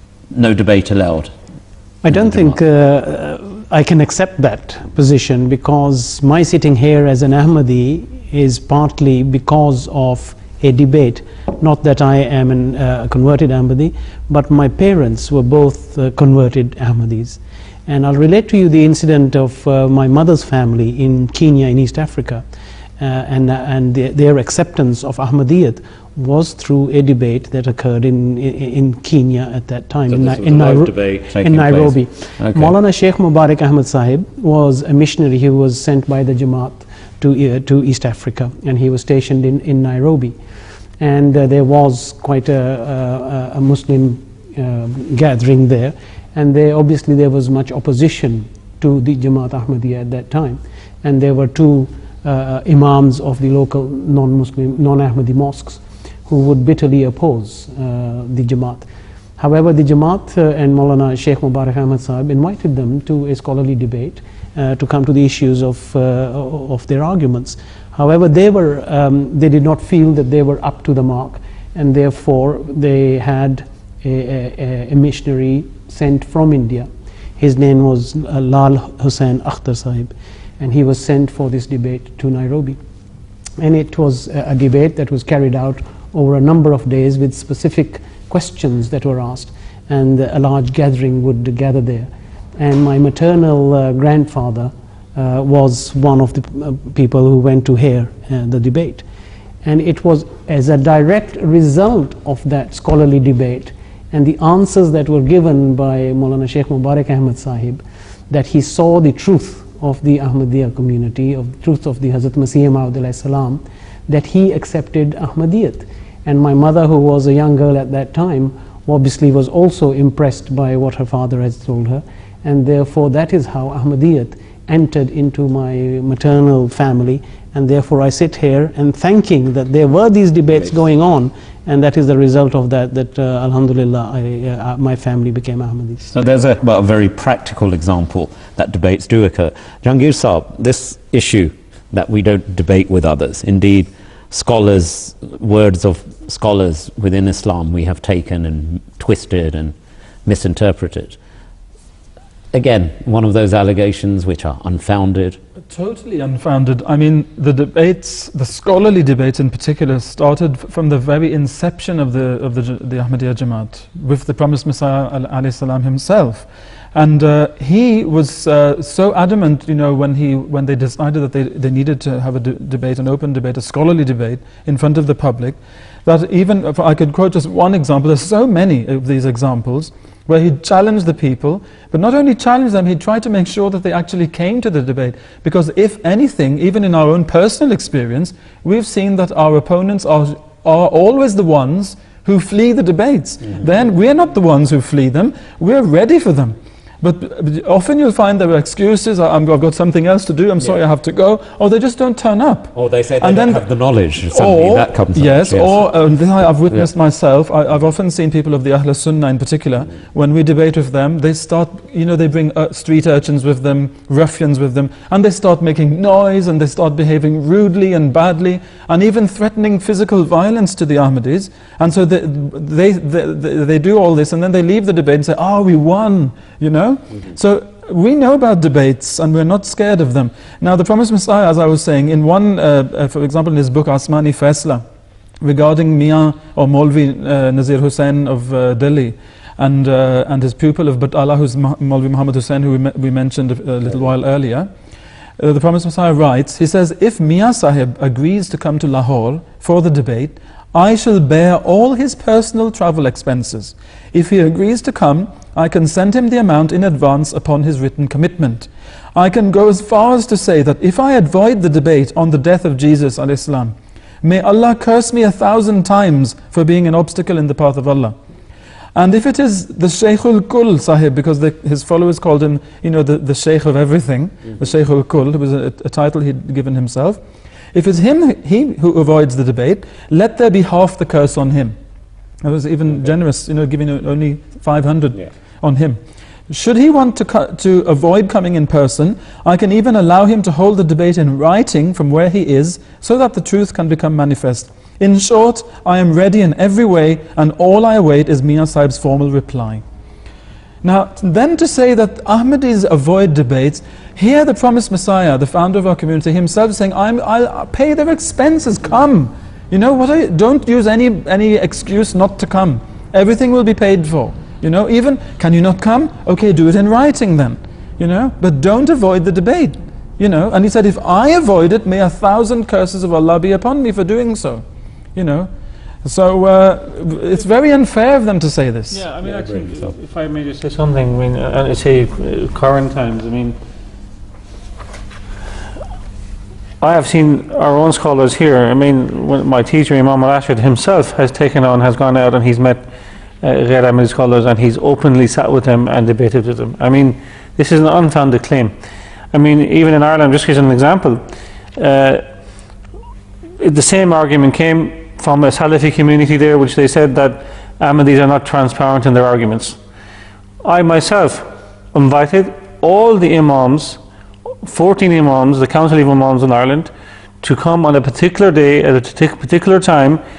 No debate allowed. I don't think uh, I can accept that position, because my sitting here as an Ahmadi is partly because of a debate. Not that I am a uh, converted Ahmadi, but my parents were both uh, converted Ahmadis. And I'll relate to you the incident of uh, my mother's family in Kenya in East Africa. Uh, and uh, and the, their acceptance of Ahmadiyyat was through a debate that occurred in in, in Kenya at that time, so in, this was in, a live Nairo debate in Nairobi. Okay. Maulana Sheikh Mubarak Ahmad Sahib was a missionary. He was sent by the Jamaat to uh, to East Africa, and he was stationed in in Nairobi. And uh, there was quite a, a, a Muslim uh, gathering there, and there obviously there was much opposition to the Jamaat Ahmadiyya at that time, and there were two Uh, imams of the local non-Muslim, non-Ahmadi mosques who would bitterly oppose uh, the Jamaat. However, the Jamaat uh, and Maulana Sheikh Mubarak Ahmad Sahib invited them to a scholarly debate uh, to come to the issues of, uh, of their arguments. However, they, were, um, they did not feel that they were up to the mark, and therefore they had a, a, a missionary sent from India. His name was uh, Lal Hussain Akhtar Sahib, and he was sent for this debate to Nairobi. And it was a, a debate that was carried out over a number of days with specific questions that were asked, and a large gathering would gather there. And my maternal uh, grandfather uh, was one of the uh, people who went to hear uh, the debate. And it was as a direct result of that scholarly debate and the answers that were given by Maulana Sheikh Mubarak Ahmad Sahib that he saw the truth of the Ahmadiyya community, of the truth of the Hazrat Masih Maud alayhi salam, that he accepted Ahmadiyyat. And my mother, who was a young girl at that time, obviously was also impressed by what her father had told her, and therefore that is how Ahmadiyyat entered into my maternal family. And therefore I sit here and thanking that there were these debates going on, and that is the result of that, that uh, alhamdulillah, I, uh, my family became Ahmadis. So there's a, well, a very practical example that debates do occur. Jahangir Saab, this issue that we don't debate with others, indeed scholars, words of scholars within Islam we have taken and twisted and misinterpreted. Again, one of those allegations which are unfounded. Totally unfounded. I mean, the debates, the scholarly debates in particular, started from the very inception of the of the, the Ahmadiyya Jamaat with the promised Messiah alayhi salam himself, and uh, he was uh, so adamant, you know, when he when they decided that they they needed to have a de debate, an open debate, a scholarly debate in front of the public, that even if I could quote just one example, there's so many of these examples, where he challenged the people, but not only challenged them, he tried to make sure that they actually came to the debate. Because if anything, even in our own personal experience, we've seen that our opponents are, are always the ones who flee the debates. Mm-hmm. Then we're not the ones who flee them, we're ready for them. But, but often you'll find there are excuses, I'm, I've got something else to do, I'm sorry, yeah. I have to go, or they just don't turn up. Or they say they and don't then, have the knowledge, suddenly or, that comes yes, up. Yes, or um, this I, I've witnessed yeah. myself, I, I've often seen people of the Ahl Sunnah in particular, mm. when we debate with them, they start, you know, they bring uh, street urchins with them, ruffians with them, and they start making noise, and they start behaving rudely and badly, and even threatening physical violence to the Ahmadis. And so they, they, they, they, they do all this, and then they leave the debate and say, oh, we won, you know? Mm-hmm. So we know about debates and we're not scared of them. Now the promised Messiah, as I was saying, in one, uh, uh, for example in his book Asmani Faisla, regarding Mian or Maulvi uh, Nazir Hussain of uh, Delhi, and, uh, and his pupil of Batala, who's Maulvi Muhammad Hussain, who we, me we mentioned a, a little while earlier, uh, the promised Messiah writes, he says, if Mian Sahib agrees to come to Lahore for the debate, I shall bear all his personal travel expenses. If he agrees to come, I can send him the amount in advance upon his written commitment. I can go as far as to say that if I avoid the debate on the death of Jesus alayhi salam, may Allah curse me a thousand times for being an obstacle in the path of Allah. And if it is the Shaykhul Kul Sahib, because the, his followers called him, you know, the, the Shaykh of everything, mm-hmm. the Shaykhul Kul, it was a, a title he'd given himself. If it's him, he who avoids the debate, let there be half the curse on him. I was even okay. generous, you know, giving only five hundred yeah. on him. Should he want to, to avoid coming in person, I can even allow him to hold the debate in writing from where he is, so that the truth can become manifest. In short, I am ready in every way, and all I await is Mian Sahib's formal reply. Now, then to say that Ahmadis avoid debates, here the promised Messiah, the founder of our community, himself saying, I'm, I'll pay their expenses, come. You know, what I, don't use any, any excuse not to come. Everything will be paid for. You know, even, can you not come? Okay, do it in writing then. You know, but don't avoid the debate. You know, and he said, if I avoid it, may a thousand curses of Allah be upon me for doing so. You know, so uh, it's very unfair of them to say this. Yeah, I mean, yeah, actually, if I may just say something, I mean, and I say uh, current times, I mean, I have seen our own scholars here. I mean, when my teacher, Imam al-Ashid himself, has taken on, has gone out and he's met Ghair Ahmadi scholars and he's openly sat with them and debated with them. I mean, this is an unfounded claim. I mean, even in Ireland, just as an example, uh, the same argument came from a Salafi community there, which they said that Ahmadis are not transparent in their arguments. I myself invited all the Imams, fourteen Imams, the Council of Imams in Ireland, to come on a particular day at a particular time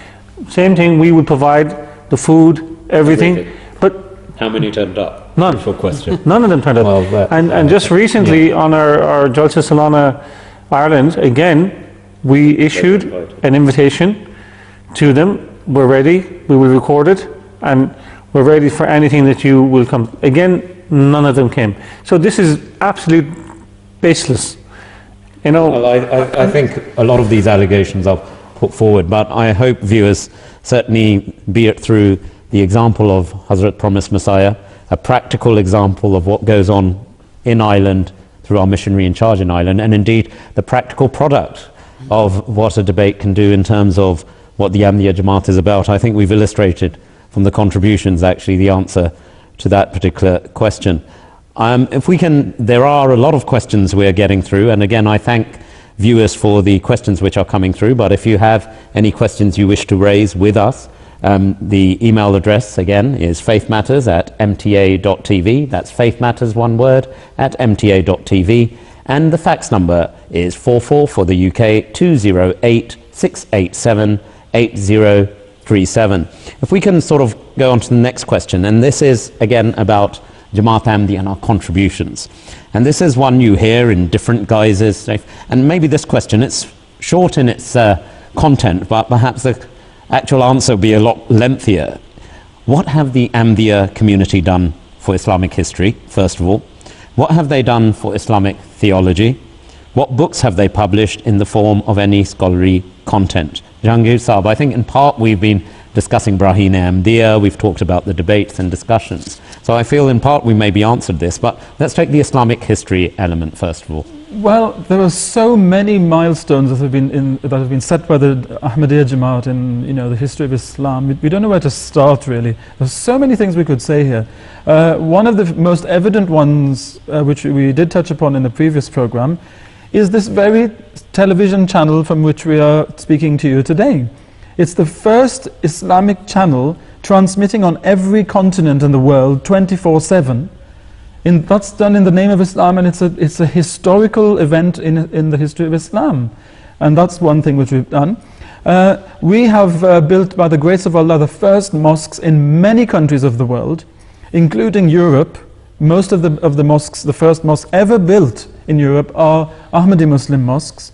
same thing, we would provide the food, everything. Everything. But how many turned up? None. Crucial question. None of them turned up. Well, that, and, and just recently yeah. on our, our Jalsa Salana Ireland, again, we issued an invitation to them. We're ready, we will record it, and we're ready for anything that you will come. Again, none of them came. So this is absolute baseless. You know, well, I, I, I think a lot of these allegations are put forward, but I hope viewers, certainly be it through the example of Hazrat Promised Messiah, a practical example of what goes on in Ireland through our missionary in charge in Ireland, and indeed the practical product of what a debate can do in terms of what the Ahmadiyya Jamaat is about. I think we've illustrated from the contributions actually the answer to that particular question. Um, if we can, there are a lot of questions we're getting through, and again I thank viewers for the questions which are coming through, but if you have any questions you wish to raise with us, um, the email address again is faithmatters at m t a dot t v, that's faithmatters one word at m t a dot t v, and the fax number is four four for the U K two zero eight six eight seven eight zero three seven. If we can sort of go on to the next question, and this is again about Jamaat Ahmadiyya and our contributions. And this is one you hear in different guises, and maybe this question, it's short in its uh, content, but perhaps the actual answer will be a lot lengthier. What have the Ahmadiyya community done for Islamic history, first of all? What have they done for Islamic theology? What books have they published in the form of any scholarly content? Jahangir Saab, I think in part we've been discussing Braheen-e-Ahmadiyya, we've talked about the debates and discussions. So I feel in part we maybe answered this, but let's take the Islamic history element first of all. Well, there are so many milestones that have been in, that have been set by the Ahmadiyya Jamaat in, you know, the history of Islam. We, we don't know where to start really. There's so many things we could say here. Uh, one of the f most evident ones, uh, which we did touch upon in the previous program, is this very television channel from which we are speaking to you today. It's the first Islamic channel transmitting on every continent in the world twenty-four seven. In, that's done in the name of Islam, and it's a, it's a historical event in, in the history of Islam. And that's one thing which we've done. Uh, we have uh, built, by the grace of Allah, the first mosques in many countries of the world, including Europe. Most of the, of the mosques, the first mosques ever built in Europe are Ahmadiyya Muslim mosques.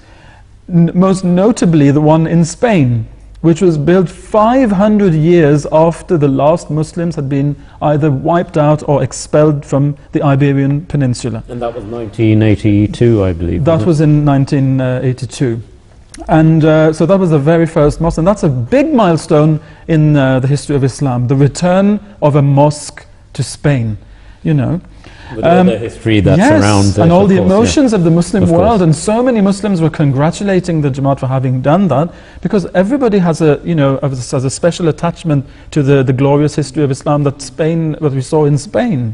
N most notably the one in Spain, which was built five hundred years after the last Muslims had been either wiped out or expelled from the Iberian Peninsula. And that was nineteen eighty-two, I believe. That was in nineteen eighty-two. And uh, so that was the very first mosque, and that's a big milestone in uh, the history of Islam, the return of a mosque to Spain, you know. With um, all the history that yes, surrounds it, and all the course, emotions yeah. of the Muslim of world, course. and so many Muslims were congratulating the Jamaat for having done that, because everybody has a, you know, has a special attachment to the, the glorious history of Islam that Spain, what we saw in Spain.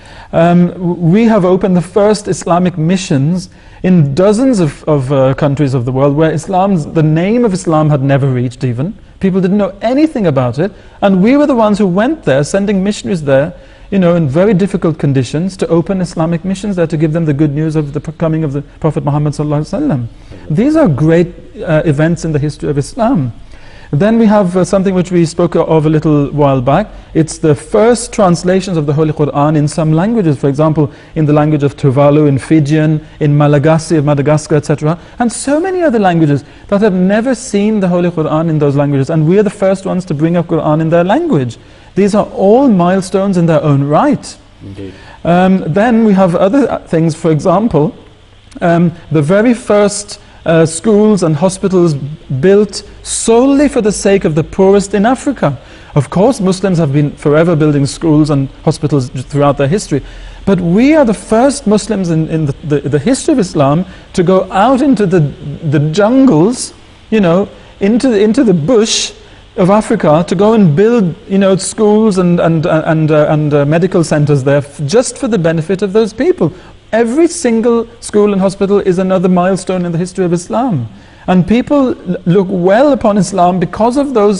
Um, we have opened the first Islamic missions in dozens of, of uh, countries of the world where Islam's, the name of Islam had never reached even. People didn't know anything about it, and we were the ones who went there, sending missionaries there, you know, in very difficult conditions, to open Islamic missions there, to give them the good news of the coming of the Prophet Muhammad sallallahu alaihi wasallam. These are great uh, events in the history of Islam. Then we have uh, something which we spoke of a little while back. It's the first translations of the Holy Quran in some languages. For example, in the language of Tuvalu, in Fijian, in Malagasy of Madagascar, et cetera, and so many other languages that have never seen the Holy Quran in those languages, and we are the first ones to bring up Quran in their language. These are all milestones in their own right. Indeed. Um, then we have other things. For example, um, the very first Uh, schools and hospitals built solely for the sake of the poorest in Africa. Of course, Muslims have been forever building schools and hospitals throughout their history, but we are the first Muslims in, in the, the, the history of Islam to go out into the, the jungles, you know, into the, into the bush of Africa, to go and build, you know, schools and, and, and, uh, and uh, medical centers there, f just for the benefit of those people. Every single school and hospital is another milestone in the history of Islam. And people look well upon Islam because of those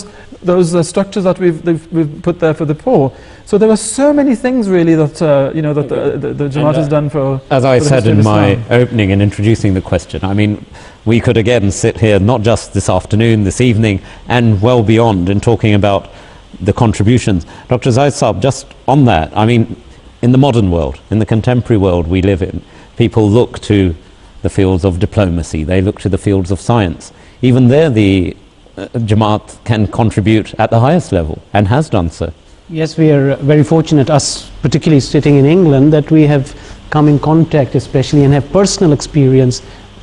those uh, structures that we've, we've put there for the poor. So there are so many things really that uh, you know that the, the, the Jamaat and, uh, has done for. As I for said in my opening and introducing the question, I mean, we could again sit here not just this afternoon, this evening, and well beyond in talking about the contributions. Doctor Zaid Saab, just on that, I mean, in the modern world, in the contemporary world we live in, people look to the fields of diplomacy, they look to the fields of science. Even there the uh, Jamaat can contribute at the highest level and has done so. Yes, we are very fortunate, us particularly sitting in England, that we have come in contact especially and have personal experience.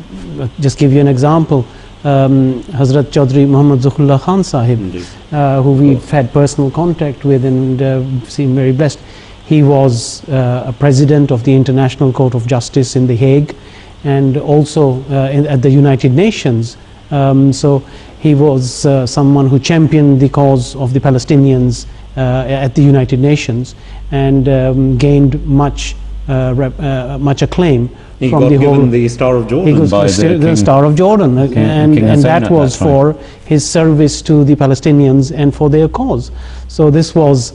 Just give you an example, um, Hazrat Chaudhry Muhammad Zuhullah Khan Sahib, uh, who we've had personal contact with and uh, seem very blessed. He was uh, a president of the International Court of Justice in The Hague, and also uh, in, at the United Nations. Um, so he was uh, someone who championed the cause of the Palestinians uh, at the United Nations, and um, gained much uh, rep, uh, much acclaim he from got the given whole. the Star of Jordan he was by the, the, the King, Star of Jordan, King, and, King and that was that for his service to the Palestinians and for their cause. So this was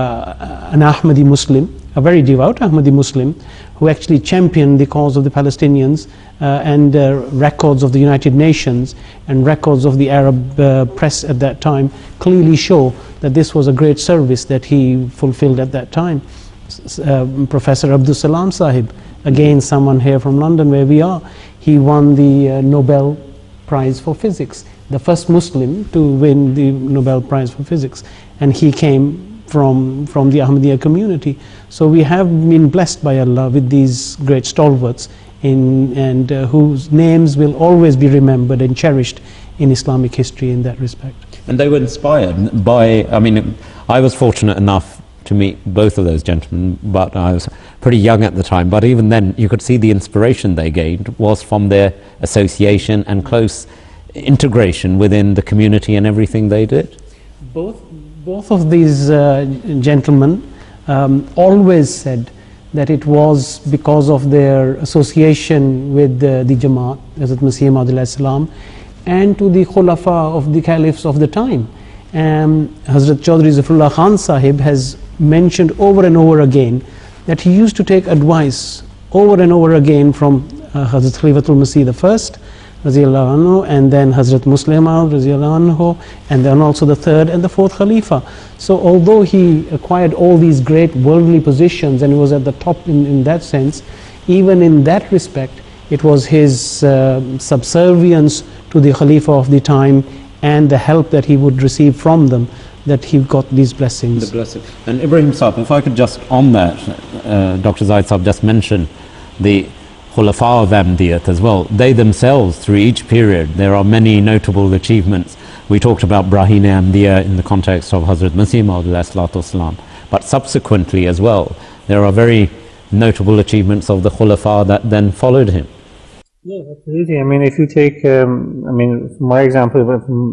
uh, an Ahmadiyya Muslim, a very devout Ahmadiyya Muslim, who actually championed the cause of the Palestinians, uh, and uh, records of the United Nations and records of the Arab uh, press at that time clearly show that this was a great service that he fulfilled at that time. Uh, Professor Abdul Salam Sahib, again someone here from London where we are, he won the uh, Nobel Prize for Physics, the first Muslim to win the Nobel Prize for Physics, and he came from from the Ahmadiyya community. So we have been blessed by Allah with these great stalwarts, in and uh, whose names will always be remembered and cherished in Islamic history in that respect. And they were inspired by, I mean, I was fortunate enough to meet both of those gentlemen, but I was pretty young at the time. But even then, you could see the inspiration they gained was from their association and close integration within the community and everything they did. Both, both of these uh, gentlemen um, always said that it was because of their association with the, the Jamaat, Hazrat Masih Maud alayhi salam, and to the Khulafa of the Caliphs of the time. Um, Hazrat Chaudhry Zafrullah Khan Sahib has mentioned over and over again that he used to take advice over and over again from uh, Hazrat Khalifatul Masih the first, Raziyallahu anhu, and then Hazrat Muslim Maud Raziyallahu anhu, and then also the third and the fourth Khalifa. So although he acquired all these great worldly positions and was at the top in, in that sense, even in that respect, it was his uh, subservience to the Khalifa of the time and the help that he would receive from them that he got these blessings. The blessing. And Ibrahim Saab, if I could just on that, uh, Doctor Zaid Saab just mentioned the Khulafa of Ahmadiyyat as well. They themselves, through each period, there are many notable achievements. We talked about Braheen-e-Ahmadiyya in the context of Hazrat Masih Maud alayhi salatu wasalam, but subsequently as well, there are very notable achievements of the Khulafa that then followed him. Yeah, absolutely. I mean, if you take, um, I mean, my example,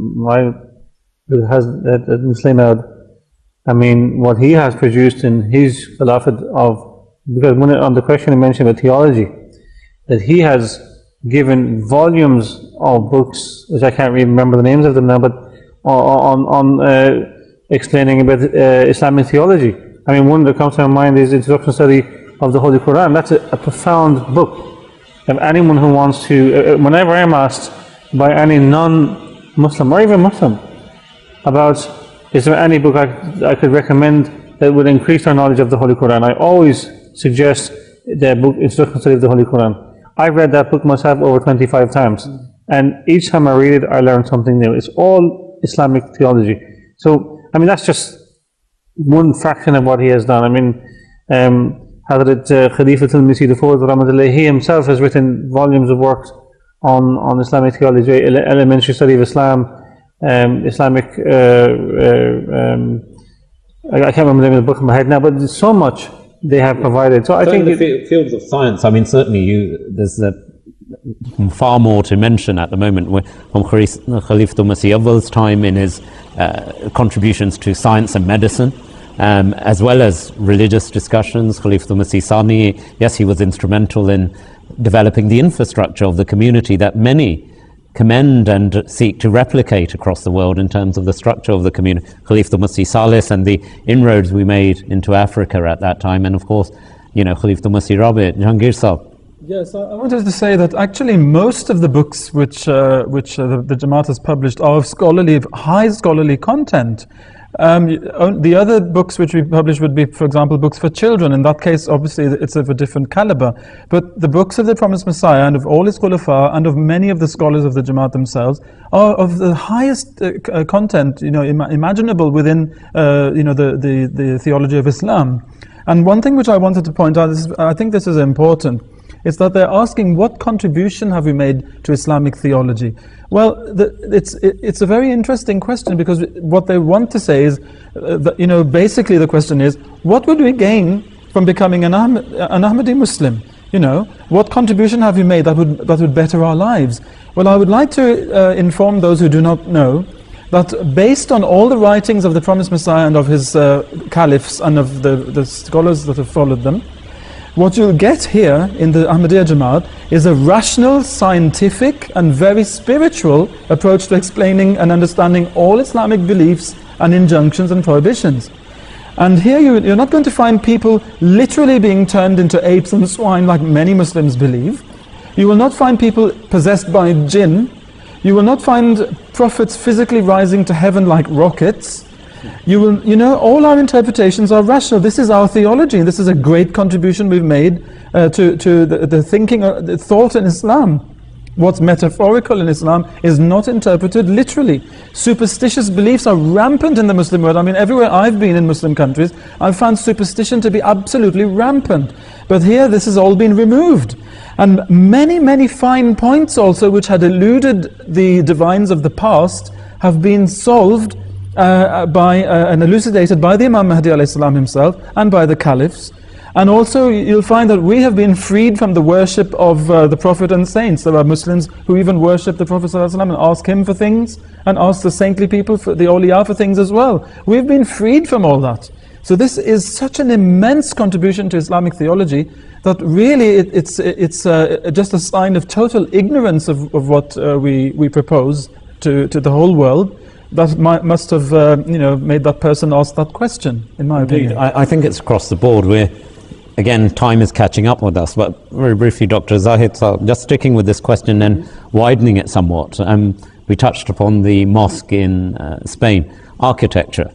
my has that Muslim Maud, I mean, what he has produced in his Khilafat of, because when on the question he mentioned about theology, that he has given volumes of books, which I can't really remember the names of them now, but on on uh, explaining about uh, Islamic theology. I mean, one that comes to my mind is Introduction Study of the Holy Quran. That's a, a profound book. If anyone who wants to, uh, whenever I'm asked by any non-Muslim or even Muslim about, is there any book I, I could recommend that would increase our knowledge of the Holy Quran, I always suggest the book Introduction Study of the Holy Quran. I've read that book myself over twenty-five times, and each time I read it, I learn something new. It's all Islamic theology. So, I mean, that's just one fraction of what he has done. I mean, um, Hazrat uh, Khalifatul Masih the fourth, Rahmatullah, he himself has written volumes of works on, on Islamic theology, ele elementary study of Islam, um, Islamic, uh, uh, um, I, I can't remember the name of the book in my head now, but there's so much they have provided. So, so I think in the it, fields of science, I mean, certainly you, there's a, far more to mention at the moment from Khalifatul Masih Awwal's time in his uh, contributions to science and medicine. Um, as well as religious discussions. Khalifatul Masih Sani, yes, he was instrumental in developing the infrastructure of the community that many commend and seek to replicate across the world in terms of the structure of the community. Khalifatul Masih Salis and the inroads we made into Africa at that time, and of course, you know, Khalifatul Masih Rabi, Jahangir Sahib. Yes, I wanted to say that actually most of the books which uh, which uh, the, the Jamaat has published are of scholarly, of high scholarly content. Um, the other books which we publish would be, for example, books for children. In that case, obviously, it's of a different caliber. But the books of the Promised Messiah and of all his Khulafa and of many of the scholars of the Jamaat themselves are of the highest uh, uh, content, you know, Im imaginable within, uh, you know, the, the the theology of Islam. And one thing which I wanted to point out is, I think this is important, is that they're asking what contribution have we made to Islamic theology? Well, the, it's it, it's a very interesting question, because what they want to say is, uh, that, you know, basically the question is, what would we gain from becoming an, Ahmad, an Ahmadi Muslim? You know, what contribution have we made that would that would better our lives? Well, I would like to uh, inform those who do not know that based on all the writings of the Promised Messiah and of his uh, caliphs and of the, the scholars that have followed them, what you'll get here in the Ahmadiyya Jamaat is a rational, scientific and very spiritual approach to explaining and understanding all Islamic beliefs and injunctions and prohibitions. And here you, you're not going to find people literally being turned into apes and swine like many Muslims believe. You will not find people possessed by jinn. You will not find prophets physically rising to heaven like rockets. You will, you know, all our interpretations are rational. This is our theology, and this is a great contribution we've made uh, to, to the, the thinking, uh, the thought in Islam. What's metaphorical in Islam is not interpreted literally. Superstitious beliefs are rampant in the Muslim world. I mean, everywhere I've been in Muslim countries, I've found superstition to be absolutely rampant. But here, this has all been removed. And many, many fine points also, which had eluded the divines of the past, have been solved Uh, by uh, and elucidated by the Imam Mahdi alayhi salam himself and by the caliphs. And also you'll find that we have been freed from the worship of uh, the Prophet and saints. There are Muslims who even worship the Prophet ﷺ and ask him for things, and ask the saintly people, for the awliya, for things as well. We've been freed from all that. So this is such an immense contribution to Islamic theology that really it, it's, it's uh, just a sign of total ignorance of, of what uh, we, we propose to, to the whole world. That might, must have, uh, you know, made that person ask that question, in my Indeed. opinion. I, I think it's across the board. We're, again, time is catching up with us. But very briefly, Doctor Zahid, so just sticking with this question and widening it somewhat. Um, we touched upon the mosque in uh, Spain, architecture.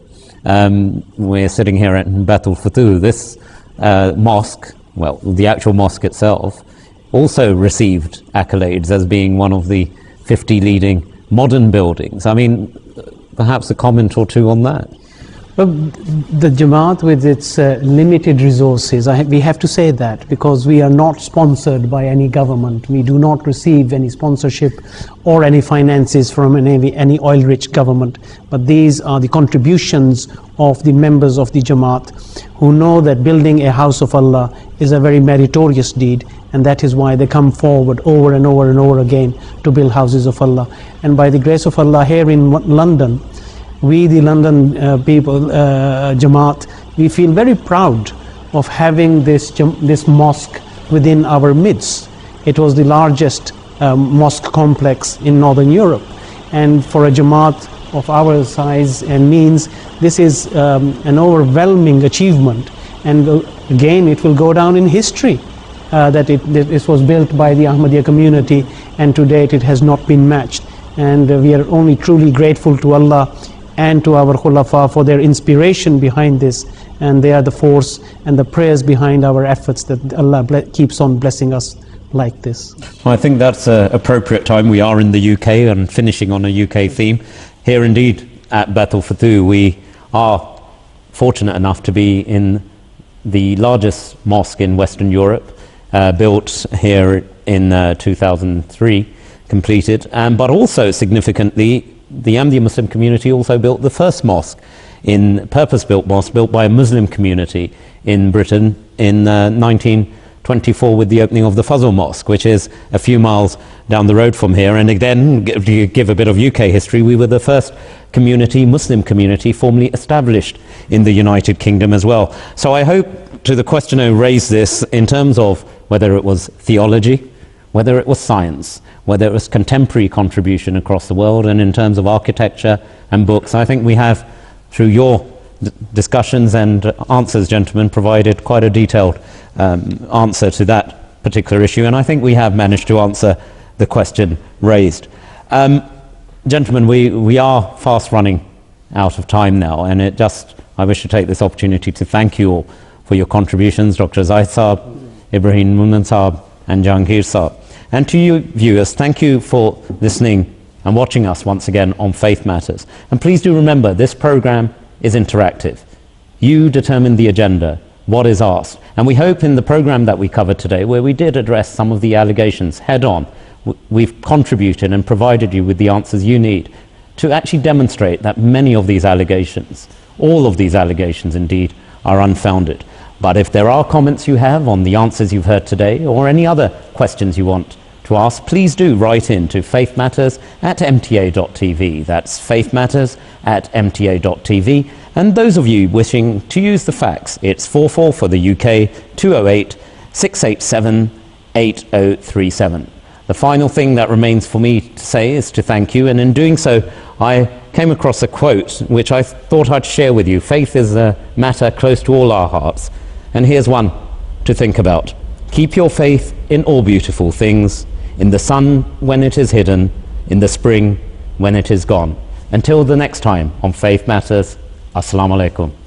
Um, we're sitting here at Bet al-Futuh. This uh, mosque, well, the actual mosque itself, also received accolades as being one of the fifty leading modern buildings. I mean, perhaps a comment or two on that. Well, the Jamaat, with its uh, limited resources, I ha we have to say that, because we are not sponsored by any government. We do not receive any sponsorship or any finances from any, any oil-rich government. But these are the contributions of the members of the Jamaat, who know that building a house of Allah is a very meritorious deed, and that is why they come forward over and over and over again to build houses of Allah. And by the grace of Allah, here in London, we, the London uh, people, uh, Jamaat, we feel very proud of having this, this mosque within our midst. It was the largest um, mosque complex in Northern Europe. And for a Jamaat of our size and means, this is um, an overwhelming achievement. And uh, again, it will go down in history. Uh, that it this was built by the Ahmadiyya community, and to date it has not been matched. And uh, we are only truly grateful to Allah and to our Khulafa for their inspiration behind this, and they are the force and the prayers behind our efforts that Allah keeps on blessing us like this. Well, I think that's an appropriate time. We are in the U K and finishing on a U K theme. Here indeed at Bet al-Futuh, we are fortunate enough to be in the largest mosque in Western Europe, Uh, built here in uh, two thousand three, completed, um, but also significantly, the Ahmadiyya Muslim community also built the first mosque, in purpose-built mosque, built by a Muslim community in Britain in uh, nineteen twenty-four with the opening of the Fazl Mosque, which is a few miles down the road from here. And again, to give a bit of U K history, we were the first community, Muslim community, formally established in the United Kingdom as well. So I hope, to the questioner who raised this, in terms of whether it was theology, whether it was science, whether it was contemporary contribution across the world, and in terms of architecture and books. I think we have, through your d discussions and answers, gentlemen, provided quite a detailed um, answer to that particular issue, and I think we have managed to answer the question raised. Um, gentlemen, we, we are fast running out of time now, and it just, I wish to take this opportunity to thank you all for your contributions, Doctor Zaid Saab, Ibrahim Munnan Saab, and Jahangir Saab. And to you viewers, thank you for listening and watching us once again on Faith Matters. And please do remember, this program is interactive. You determine the agenda, what is asked. And we hope in the program that we covered today, where we did address some of the allegations head on, we've contributed and provided you with the answers you need to actually demonstrate that many of these allegations, all of these allegations indeed, are unfounded. But if there are comments you have on the answers you've heard today, or any other questions you want to ask, please do write in to faithmatters at m t a dot t v. That's faithmatters at m t a dot t v. And those of you wishing to use the fax, it's four four for the U K, two oh eight, six eight seven, eight oh three seven. The final thing that remains for me to say is to thank you, and in doing so, I came across a quote which I thought I'd share with you. Faith is a matter close to all our hearts, and here's one to think about. Keep your faith in all beautiful things, in the sun when it is hidden, in the spring when it is gone. Until the next time on Faith Matters, Assalamu alaikum.